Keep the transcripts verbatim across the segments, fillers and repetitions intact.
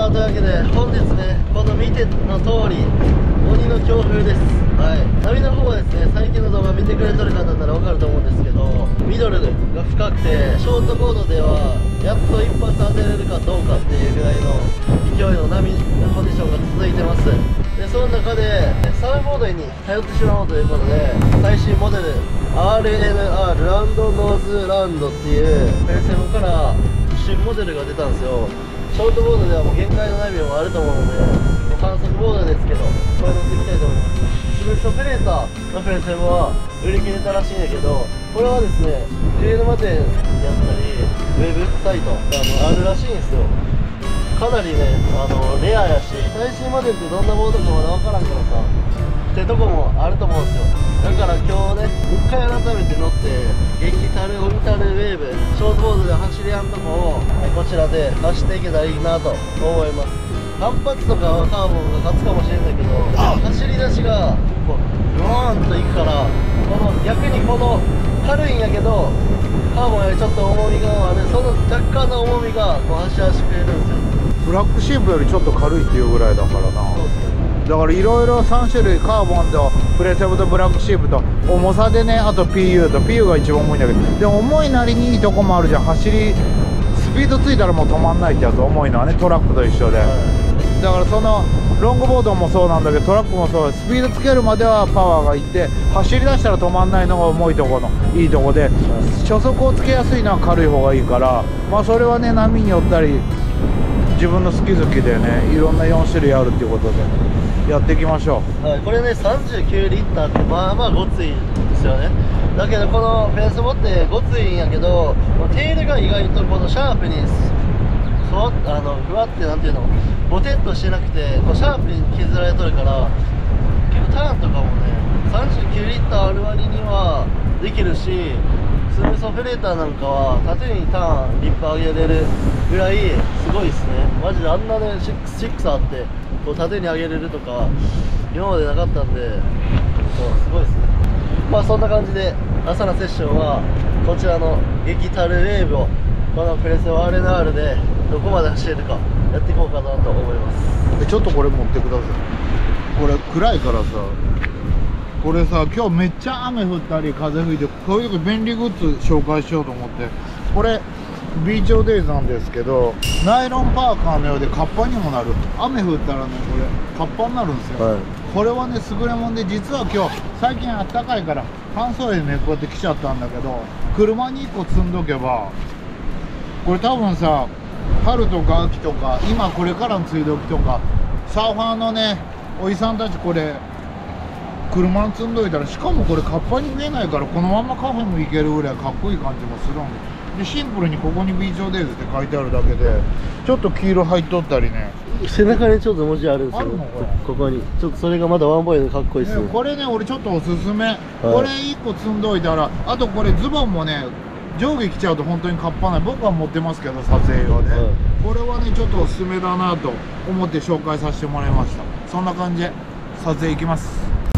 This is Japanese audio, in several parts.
というわけで本日ね、この見ての通り鬼の強風です。はい、波の方はですね、最近の動画見てくれてる方なら分かると思うんですけど、ミドルが深くてショートボードではやっと一発当てれるかどうかっていうぐらいの勢いの波コンディションが続いてます。でその中でサーフボードに頼ってしまおうということで、最新モデル アールエヌアール ランドノーズランドっていうペルセボから新モデルが出たんですよ。ショートボードではもう限界の波もあると思うので、もう反則ボードですけど、これ乗っていきたいと思います。スムースオペレーターのペルセボは売り切れたらしいんだけど、これはですね、上沼店やったり、ウェブサイトあのあるらしいんですよ。かなりね、あのレアやし、最新モデルってどんなボードかまだ分からんからさ、ってとこもあると思うんですよ。だから今日ね、一回改めて乗って、激たるオビタルウェーブ、ショートボードで走りやんとこを、こちらで走っていけたらいいなと思います。反発とかはカーボンが勝つかもしれないけど、走り出しがこうドーンといくから、この逆にこの軽いんやけどカーボンよりちょっと重みがある、その若干の重みがこう走らせてくれるんですよ。 ブラックシープよりちょっと軽いっていうぐらいだからな。 そうですね。 だからいろいろさん種類、カーボンとプレセブとブラックシープと重さでね、あと ピーユー と ピーユー が一番重いんだけど、でも重いなりにいいとこもあるじゃん。走りスピードついたらもう止まんないってやつ、重いのはね、トラックと一緒で、はい、だからそのロングボードもそうなんだけど、トラックもそう、スピードつけるまではパワーがいって、走り出したら止まんないのが重いところのいいとこで、初速をつけやすいのは軽い方がいいから、まあそれはね、波によったり自分の好き好きでね、いろんなよん種類あるっていうことでやっていきましょう。 はい、これねさんじゅうきゅうリッターってまあまあごついですよね。だけどこのフェンスボってごついんやけど、テールが意外とこのシャープにそうあのふわってなんていうの、ボテッとしてなくて、こうシャープに削られとるから、結構ターンとかもねさんじゅうきゅうリッターある割にはできるし、スムースオペレーターなんかは縦にターンリップ上げれるぐらいすごいですね。マジであんなねろく、ろくあってこう縦に上げれるとか今までなかったんで、そうすごいですね。まあそんな感じで朝のセッションはこちらの激たるウェーブをこのプレセオ アールエヌアール でどこまで走れるかやっていこうかなと思います。 ちょっとこれ持ってください。これ暗いからさ、これさ、今日めっちゃ雨降ったり風吹いて、こういう時便利グッズ紹介しようと思って、これビーチオデイズなんですけど、ナイロンパーカーのようでカッパにもなる。雨降ったらね、これカッパになるんですよ、はい、これはね優れもんで、実は今日最近あったかいから半袖でねこうやって来ちゃったんだけど、車にいっこ積んどけば、これ多分さ、春とか秋とか今これからの梅雨時とかサーファーのねおじさんたちこれ車に積んどいたら、しかもこれカッパに見えないから、このままカフェも行けるぐらいかっこいい感じもするんで、シンプルにここにビーチオデイズって書いてあるだけで、ちょっと黄色入っとったりね、 背中にちょっと文字あるんですよ。ここにちょっとそれがまだワンボイでかっこいいですね。 これね俺ちょっとおすすめ、はい、これいっこ積んどいたら、あとこれズボンもね上下着ちゃうと本当にカッパない。僕は持ってますけど撮影用で、はい、これはねちょっとおすすめだなと思って紹介させてもらいました。そんな感じで撮影行きます。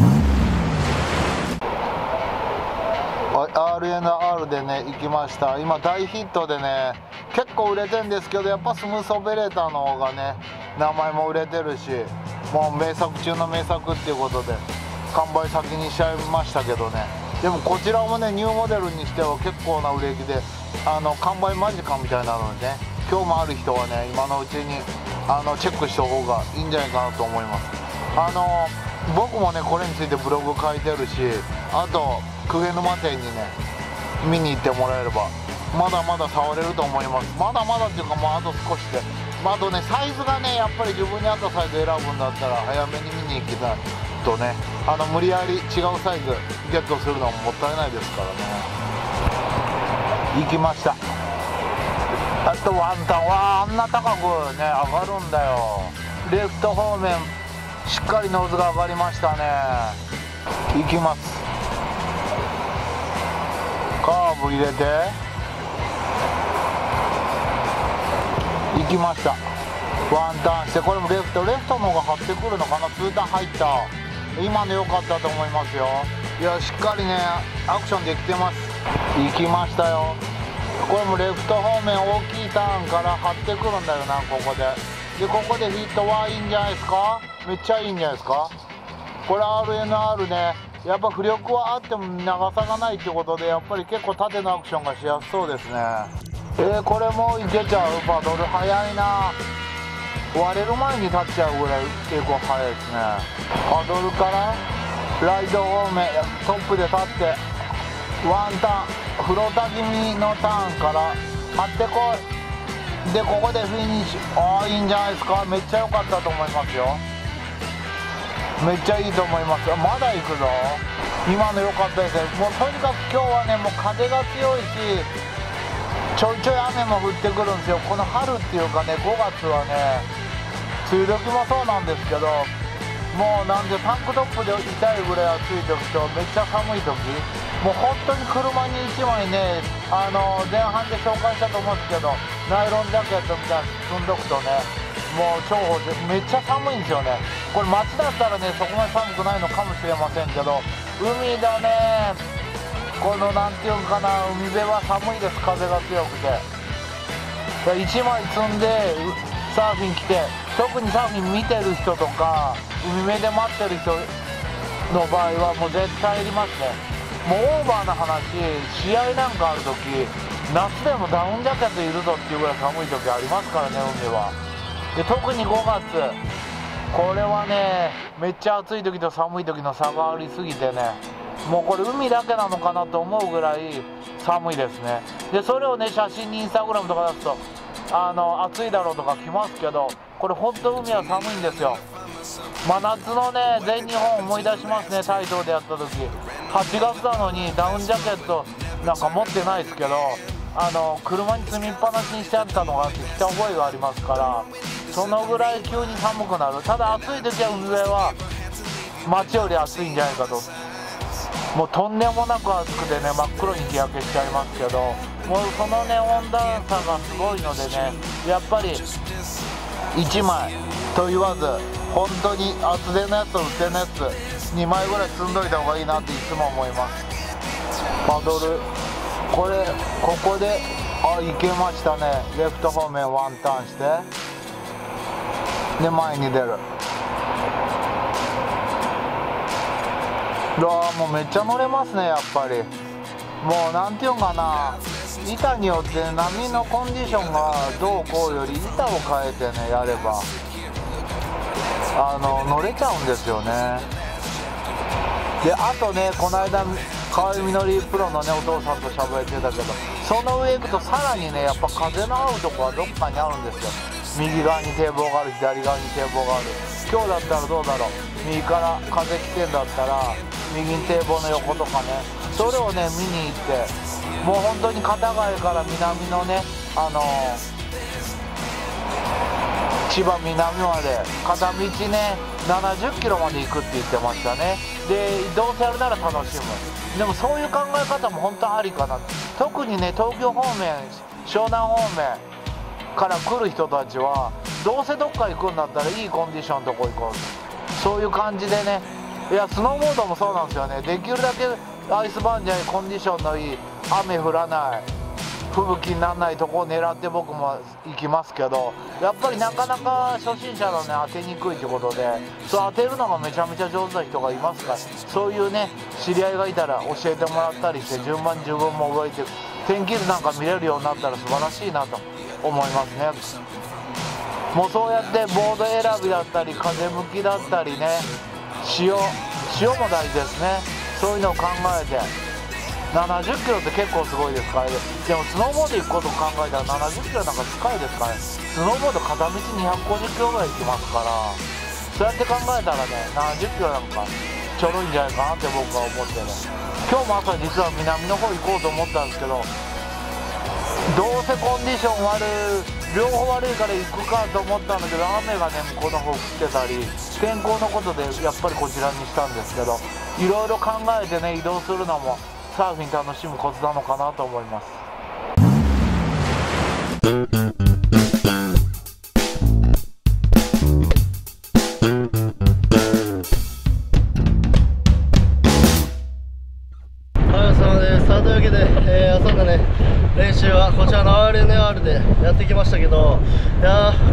アールエヌアール でね行きました。今大ヒットでね結構売れてるんですけど、やっぱスムースオペレーターの方がね名前も売れてるし、もう名作中の名作っていうことで完売先にしちゃいましたけどね。でもこちらもねニューモデルにしては結構な売れ行きで、あの完売間近みたいなのでね、今日もある人はね今のうちにあのチェックした方がいいんじゃないかなと思います。あの僕もねこれについてブログ書いてるし、あと久下沼店にね見に行ってもらえればまだまだ触れると思います。まだまだっていうかもうあと少しで、まあ、あとねサイズがねやっぱり自分に合ったサイズ選ぶんだったら早めに見に行きたいとね、あの無理やり違うサイズゲットするのももったいないですからね。行きました。あとワンタンはあんな高くね上がるんだよ。レフト方面しっかりノーズが上がりましたね。行きます。カーブ入れて行きました。ワンターンして、これもレフトレフトの方が張ってくるのかな。ツーターン入った。今の良かったと思いますよ。いやしっかりねアクションできてます。行きましたよ。これもレフト方面大きいターンから張ってくるんだよな、ここで。 でここでヒットはいいんじゃないですか。めっちゃいいんじゃないですか。これ アールエヌアール ね、やっぱ浮力はあっても長さがないってことでやっぱり結構縦のアクションがしやすそうですね。えー、これもいけちゃう。パドル速いな。割れる前に立っちゃうぐらい結構速いですね。パドルからライド方面トップで立ってワンターンフロータ気味のターンから張ってこい。でここでフィニッシュ。ああいいんじゃないですか。めっちゃ良かったと思いますよ。めっちゃいいと思います。まだ行くぞ。今の良かったですね。もうとにかく今日はねもう風が強いしちょいちょい雨も降ってくるんですよ。この春っていうかねごがつはね梅雨時もそうなんですけどもうなんでタンクトップで痛いぐらい暑い時とめっちゃ寒い時もう本当に車にいちまいねあの前半で紹介したと思うんですけどナイロンジャケットみたいなの積んどくとねもう重宝でめっちゃ寒いんですよね。これ街だったらねそこまで寒くないのかもしれませんけど海だねこのなんていうかな海辺は寒いです。風が強くていちまい積んでサーフィン来て特にサーフィン見てる人とか海辺で待ってる人の場合はもう絶対いりますね。もうオーバーな話試合なんかある時夏でもダウンジャケットいるぞっていうぐらい寒い時ありますからね海は。で特にごがつこれはねめっちゃ暑い時と寒い時の差がありすぎてねもうこれ海だけなのかなと思うぐらい寒いですね。でそれをね写真にインスタグラムとか出すとあの暑いだろうとか来ますけどこれ本当海は寒いんですよ。真夏のね全日本思い出しますね。台東でやった時はちがつなのにダウンジャケットなんか持ってないですけどあの車に積みっぱなしにしてあったのがあって着た覚えがありますからそのぐらい急に寒くなる。ただ暑い時は海辺は街より暑いんじゃないかと。もうとんでもなく暑くてね真っ黒に日焼けしちゃいますけどもうそのね温暖差がすごいのでねやっぱりいちまいと言わず本当に厚手のやつと薄手のやつにまいぐらい積んどいた方がいいなっていつも思います。パドルこれここであ行けましたね。レフト方面ワンターンしてで前に出る。うわもうめっちゃ乗れますねやっぱり。もうなんていうかな板によって波のコンディションがどうこうより板を変えてねやればあの乗れちゃうんですよね。であとねこの間河合みのりプロのねお父さんと喋ってたけどその上行くとさらにねやっぱ風の合うとこはどっかにあるんですよ。右側に堤防がある左側に堤防がある。今日だったらどうだろう右から風来てんだったら右に堤防の横とかねそれをね見に行ってもう本当に片貝から南のねあのー千葉南まで片道ねななじゅっキロまで行くって言ってましたね。でどうせやるなら楽しむ。でもそういう考え方も本当ありかな。特にね東京方面湘南方面から来る人たちはどうせどっか行くんだったらいいコンディションのとこ行こうそういう感じでね。いやスノーボードもそうなんですよね。できるだけアイスバーンじゃないコンディションのいい雨降らない吹雪にならないとこを狙って僕も行きますけどやっぱりなかなか初心者のね当てにくいってことでそう当てるのがめちゃめちゃ上手な人がいますからそういうね知り合いがいたら教えてもらったりして順番に自分も覚えて天気図なんか見れるようになったら素晴らしいなと思いますね。もうそうやってボード選びだったり風向きだったりね潮潮も大事ですね。そういうのを考えてななじゅっキロって結構すごいですからね。でもスノーボード行くことを考えたらななじゅっキロなんか近いですからね。スノーボード片道にひゃくごじゅっキロぐらい行きますからそうやって考えたらねななじゅっキロなんかちょろいんじゃないかなって僕は思ってね今日も朝実は南の方行こうと思ったんですけどどうせコンディション悪い両方悪いから行くかと思ったんだけど雨がね向こうの方降ってたり天候のことでやっぱりこちらにしたんですけどいろいろ考えてね移動するのもサーフィン楽しむコツなのかなと思います。 はいお疲れ様です。さあというわけで、えー、朝のね練習はこちらの アールエヌアール でやってきましたけどいやー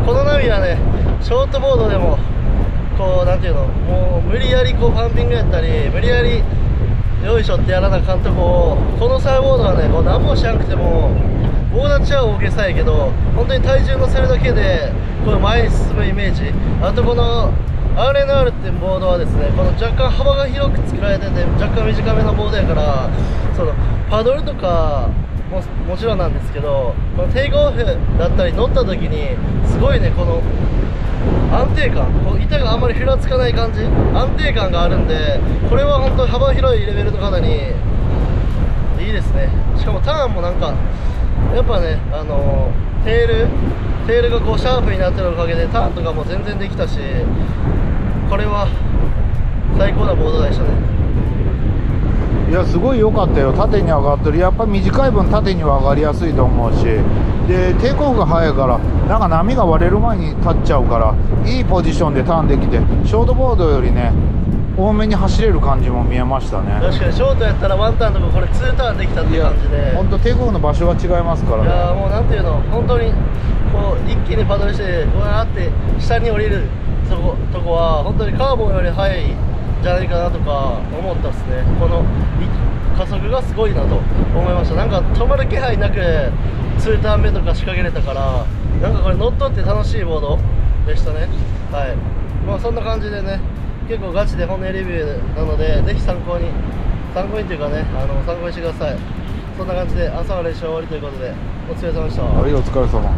この波はねショートボードでもこうなんていうの、もう無理やりこうパンピングやったり無理やりよいしょってやらなあかんとこを、このサーフボードはねこう何もしなくても棒立ちは大げさやけど本当に体重乗せるだけでこの前に進むイメージ。あとこの アールエヌアール ってボードはですね、この若干幅が広く作られてて若干短めのボードやから、そのパドルとかももちろんなんですけど、このテイクオフだったり乗った時にすごいねこの安定感、こう板があんまりふらつかない感じ、安定感があるんで、これは本当に幅広いレベルの方にいいですね。しかもターンもなんかやっぱね、あのテールテールがこうシャープになってるおかげでターンとかも全然できたし、これは最高なボードでしたね。 いやすごい良かったよ。縦に上がってる。やっぱり短い分縦には上がりやすいと思うし、でテイクオフが早いからなんか波が割れる前に立っちゃうからいいポジションでターンできて、ショートボードよりね多めに走れる感じも見えましたね。 確かにショートやったらワンターンとかこれツーターンできたって感じで、 本当テイクオフの場所が違いますからね。 いやもうなんていうの、本当にこう一気にパドルしてこうやって下に降りるとことこは本当にカーボンより速いんじゃないかなとか思ったっすね。この加速がすごいなと思いました。なんか止まる気配なくツーターン目とか仕掛けれたから、なんかこれ乗っ取って楽しいボードでしたね。はい、まあそんな感じでね、結構ガチで本音レビューなのでぜひ参考に参考にというかね、あの参考にしてください。そんな感じで朝の練習終わりということでお疲れ様でした。 はい、お疲れ様。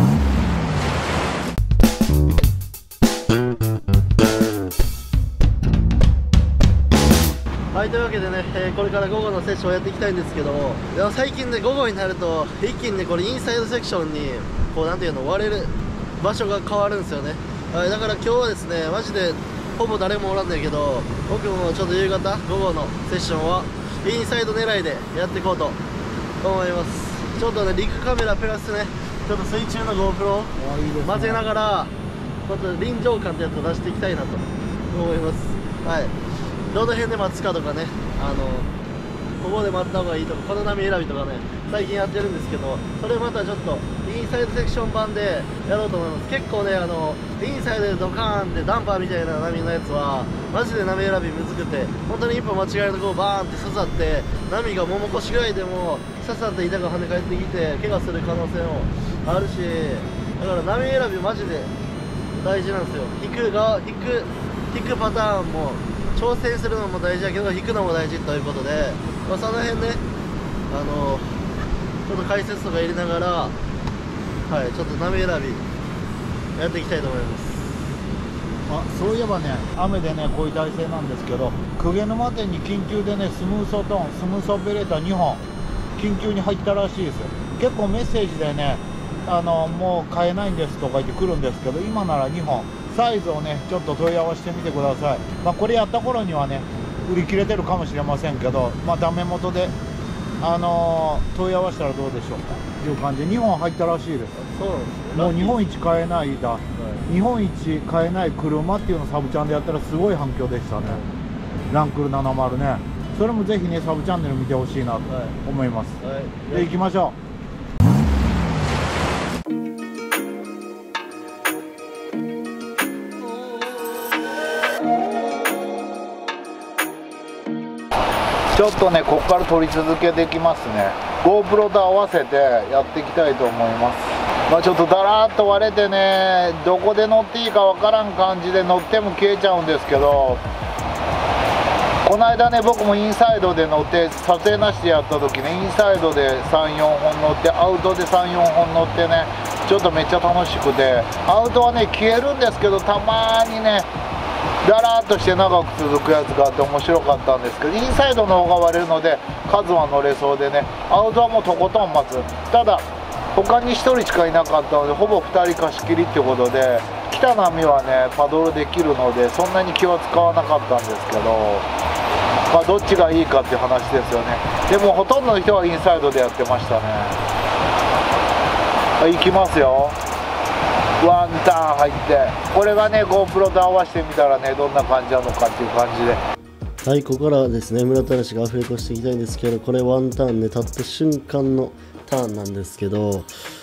はい、というわけでね、えー、これから午後のセッションをやっていきたいんですけど、いや最近ね午後になると一気にねこれインサイドセクションにこうなんていうの割れる場所が変わるんですよね。はい、だから今日はですねマジでほぼ誰もおらんねんけど、僕もちょっと夕方午後のセッションはインサイド狙いでやっていこうと思います。ちょっとねリッグカメラプラスねちょっと水中の GoPro を混ぜながらちょっと臨場感ってやつを出していきたいなと思います。はい、どの辺で待つかとかね、あのここで待った方がいいとかこの波選びとかね最近やってるんですけど、それまたちょっとインサイドセクション版でやろうと思います。結構ねあのインサイドでドカーンってダンパーみたいな波のやつはマジで波選びむずくて、本当に一歩間違えるとこうバーンって刺さって波がもも腰ぐらいでも刺さって板が跳ね返ってきて怪我する可能性もあるし、だから波選びマジで大事なんですよ。引く側引く引くパターンも挑戦するのも大事だけど引くのも大事ということで、まあ、その辺ねあのちょっと解説とか入れながら、はい、ちょっと波選びやっていきたいと思います。 あ、そういえばね雨でねこういう体勢なんですけど、鵠沼店に緊急でねスムーソトーンスムーソオペレーターにほん緊急に入ったらしいですよ。結構メッセージでねあのもう買えないんですとか言って来るんですけど、今ならにほんサイズをねちょっと問い合わせてみてください。まあ、これやった頃にはね売り切れてるかもしれませんけど、まあ、ダメ元で、あのー、問い合わせたらどうでしょうかという感じでにほん入ったらしいです。 そうなんです。 もう日本一買えないだ、はい、日本一買えない車っていうのをサブチャンでやったらすごい反響でしたね、ランクルななじゅうね。それもぜひねサブチャンネル見てほしいなと思います。はいはい、で行きましょう。ちょっとねここから撮り続けていきますね。 GoPro と合わせてやっていきたいと思います。まあちょっとだらーっと割れてねどこで乗っていいかわからん感じで乗っても消えちゃうんですけど、この間ね僕もインサイドで乗って撮影なしでやった時ねインサイドでさんよんほん乗ってアウトでさんよんほん乗ってねちょっとめっちゃ楽しくて、アウトはね消えるんですけどたまにねだらーっとして長く続くやつがあって面白かったんですけど、インサイドの方が割れるので数は乗れそうでね、アウトはもうとことん待つ。ただ他にひとりしかいなかったのでほぼふたり貸し切りってことで来た波はねパドルできるのでそんなに気は使わなかったんですけど、まあどっちがいいかっていう話ですよね。でもほとんどの人はインサイドでやってましたね。はい、行きますよ。ワンターン入って、これがね GoPro と合わせてみたらねどんな感じなのかっていう感じで、 はい、ここからはですね村田話がアフレコしていきたいんですけど、これワンターンね立った瞬間のターンなんですけど、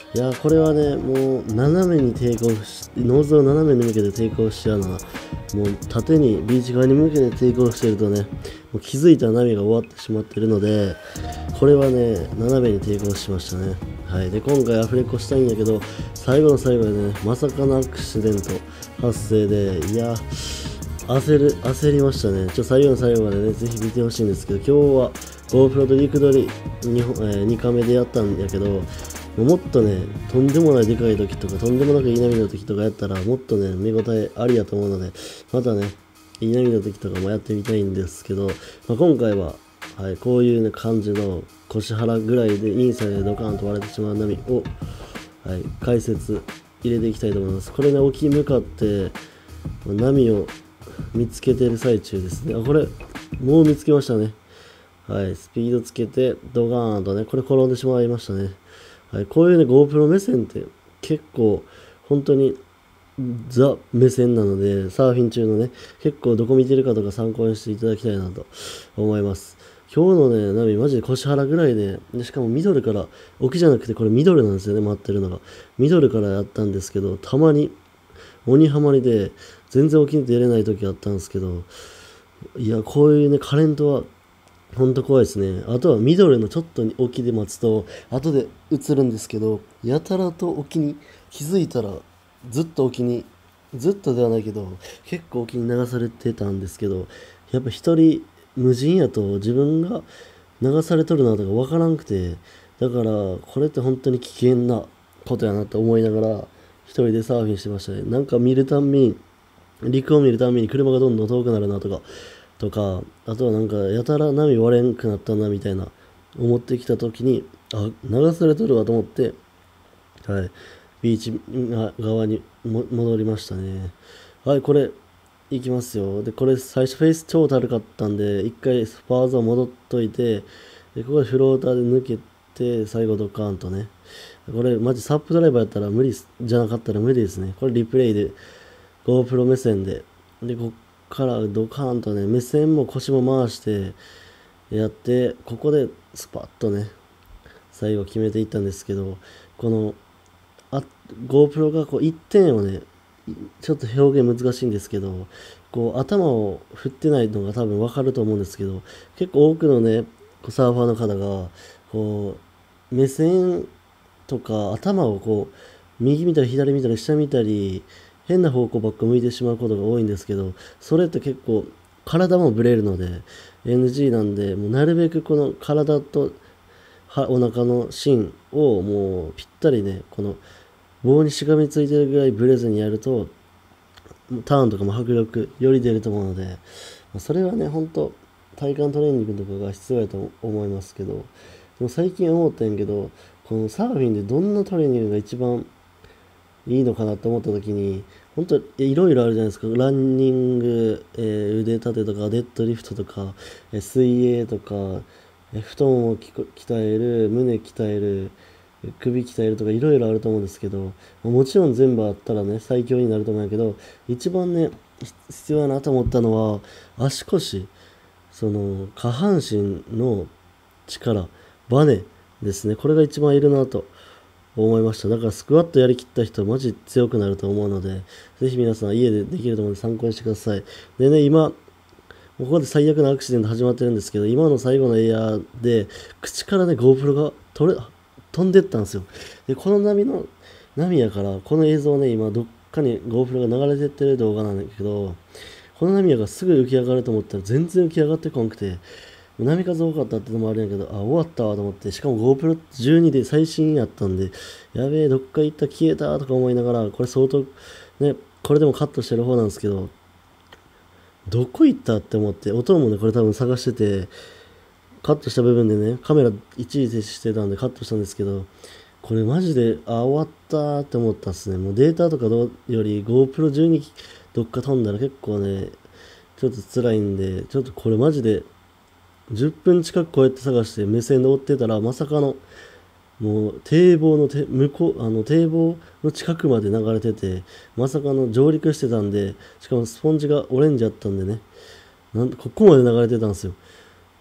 いやこれはねもう斜めにテイクオフしノーズを斜めに向けてテイクオフしちゃうのはもう縦にビーチ側に向けてテイクオフしてるとねもう気づいたら波が終わってしまってるのでこれはね斜めにテイクオフしましたね。はい、で今回アフレコしたいんだけど最後の最後でねまさかのアクシデント発生でいや焦る焦りましたね。ちょ最後の最後までねぜひ見てほしいんですけど今日は GoPro と陸取り 2, 本、えー、にカメでやったんやけどもっとねとんでもないでかい時とかとんでもなくいい波の時とかやったらもっとね見応えありやと思うのでまたねいい波の時とかもやってみたいんですけど、まあ、今回は、はい、こういう、ね、感じの腰腹ぐらいでインサイドでドカーンと割れてしまう波を、はい、解説入れていきたいと思います。これね沖に向かって波を見つけてる最中ですね。あこれもう見つけましたね。はい、スピードつけてドガーンとねこれ転んでしまいましたね。はい、こういうね GoPro 目線って結構本当にザ目線なのでサーフィン中のね結構どこ見てるかとか参考にしていただきたいなと思います。今日のね波マジで腰腹ぐらいで、でしかもミドルから沖じゃなくてこれミドルなんですよね回ってるのがミドルからやったんですけどたまに鬼ハマりで全然沖に出れない時あったんですけどいやこういうねカレントはほんと怖いですね。あとはミドルのちょっと沖で待つと後で映るんですけどやたらと沖に気づいたらずっと沖にずっとではないけど結構沖に流されてたんですけどやっぱ一人無人やと自分が流されとるなとか分からんくてだからこれって本当に危険なことやなと思いながら一人でサーフィンしてましたね。なんか見るたんびに陸を見るたんびに車がどんどん遠くなるなとかとかあとはなんかやたら波割れんくなったなみたいな思ってきた時にあ流されとるわと思ってはいビーチ側にも戻りましたね。はいこれいきますよ。でこれ最初フェイス超たるかったんで一回スパーゾー戻っといてでここでフローターで抜けて最後ドカーンとねこれマジサップドライバーやったら無理じゃなかったら無理ですね。これリプレイで GoPro 目線ででこっからドカーンとね目線も腰も回してやってここでスパッとね最後決めていったんですけどこのあ GoPro がこういってんをねちょっと表現難しいんですけどこう頭を振ってないのが多分分かると思うんですけど結構多くのねサーファーの方がこう目線とか頭をこう右見たり左見たり下見たり変な方向ばっか向いてしまうことが多いんですけどそれって結構体もブレるので エヌジー なんでもうなるべくこの体とお腹の芯をもうぴったりねこの棒にしがみついてるぐらいブレずにやるとターンとかも迫力より出ると思うのでそれはねほんと体幹トレーニングとかが必要やと思いますけどでも最近思ったんやけどこのサーフィンでどんなトレーニングが一番いいのかなと思った時に本当いろいろあるじゃないですか。ランニング、えー、腕立てとかデッドリフトとか、えー、水泳とか、えー、布団を鍛える胸鍛える首鍛えるとかいろいろあると思うんですけどもちろん全部あったらね最強になると思うんやけど一番ね必要やなと思ったのは足腰その下半身の力バネですね。これが一番いるなと思いました。だからスクワットやりきった人はマジ強くなると思うのでぜひ皆さん家でできると思うので参考にしてください。でね今ここで最悪なアクシデント始まってるんですけど今の最後のエアーで口からね GoPro が取れ飛んでったんですよ。でこの波の波やからこの映像ね今どっかに GoPro が流れてってる動画なんだけどこの波やがすぐ浮き上がると思ったら全然浮き上がってこんくて波風多かったってのもあるんやけどあ終わったわと思ってしかも GoPro じゅうにで最新やったんでやべえどっか行った消えたとか思いながらこれ相当ねこれでもカットしてる方なんですけどどこ行ったって思って音もねこれ多分探しててカットした部分でねカメラ一時停止してたんでカットしたんですけどこれマジであ終わったって思ったっすね。もうデータとかどより GoPro じゅうにどっか飛んだら結構ねちょっと辛いんでちょっとこれマジでじゅっぷん近くこうやって探して目線で追ってたらまさかのもう堤防のて向こうあの堤防の近くまで流れててまさかの上陸してたんでしかもスポンジがオレンジあったんでねなんここまで流れてたんですよ。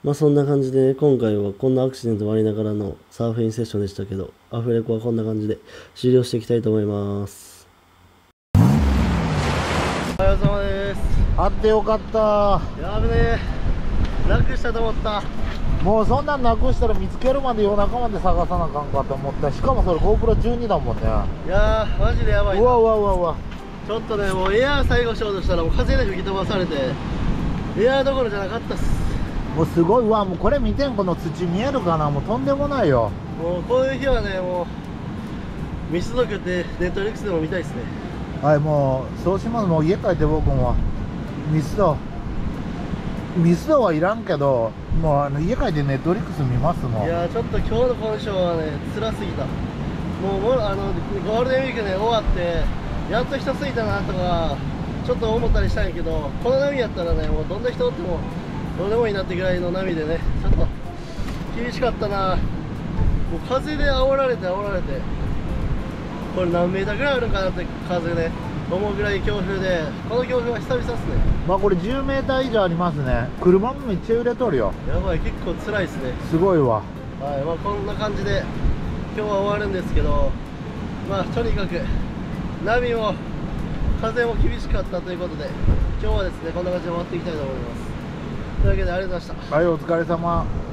まあそんな感じで、今回はこんなアクシデントもありながらのサーフィンセッションでしたけど、アフレコはこんな感じで終了していきたいと思います。おはようございます。 あってよかった。 やべねえ、なくしたと思った。 もうそんなんなくしたら見つけるまで夜中まで探さなあかんかと思った。しかもそれ ゴープロじゅうに だもんね。 いやーマジでやばいな。 うわうわうわうわ。 ちょっとね、もうエアー最後しようとしたらもう風で吹き飛ばされて、エアーどころじゃなかったっす。 もうすごいわ。もうこれ見てん、この土見えるかな。もうとんでもないよ。 もうこういう日はね、もうミスド食ってネットフリックスでも見たいっすね。 はい、もうそうします。もう家帰って僕もミスドミスドはいらんけど、もうあの家帰ってネットフリックス見ますもん。 いやーちょっと今日のコンディションはね辛すぎた。もうもうあのゴールデンウィークね終わってやっと人ついたなとかちょっと思ったりしたんやけど、この波やったらねもうどんな人おってもどうでもいいなってぐらいの波でね、ちょっと厳しかったな。もう風で煽られて煽られて、これ何メーターぐらいあるんかなって風ね思うぐらい強風で、この強風は久々っすね。 まあこれじゅうメーター以上ありますね。車もめっちゃ揺れとるよ。 やばい、結構辛いっすね。 すごいわ。 はい、まあこんな感じで今日は終わるんですけど、まあとにかく波も風も厳しかったということで、今日はですねこんな感じで終わっていきたいと思います。というわけでありがとうございました。 はい、お疲れ様。